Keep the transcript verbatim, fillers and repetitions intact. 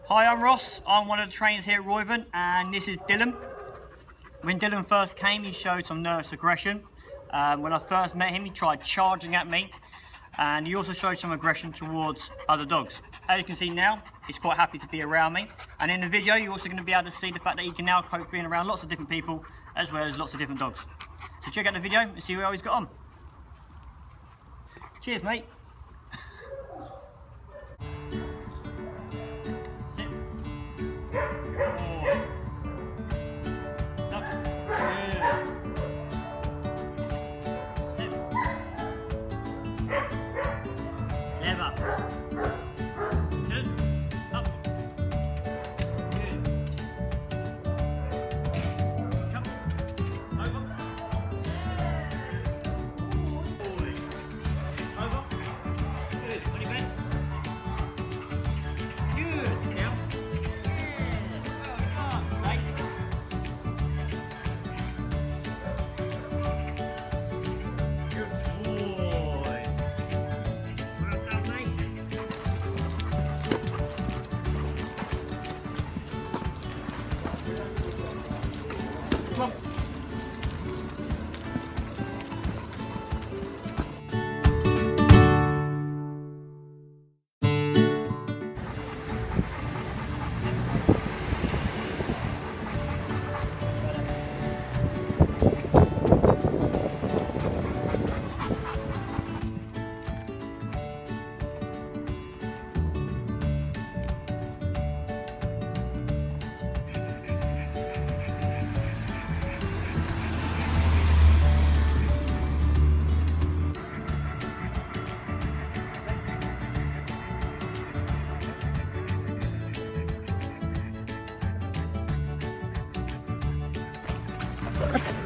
Hi, I'm Ross. I'm one of the trainers here at Royvon, and this is Dylan. When Dylan first came, he showed some nervous aggression. Um, when I first met him, he tried charging at me, and he also showed some aggression towards other dogs. As you can see now, he's quite happy to be around me. And in the video, you're also going to be able to see the fact that he can now cope being around lots of different people, as well as lots of different dogs. So check out the video and see how he's got on. Cheers, mate. Come on. Okay.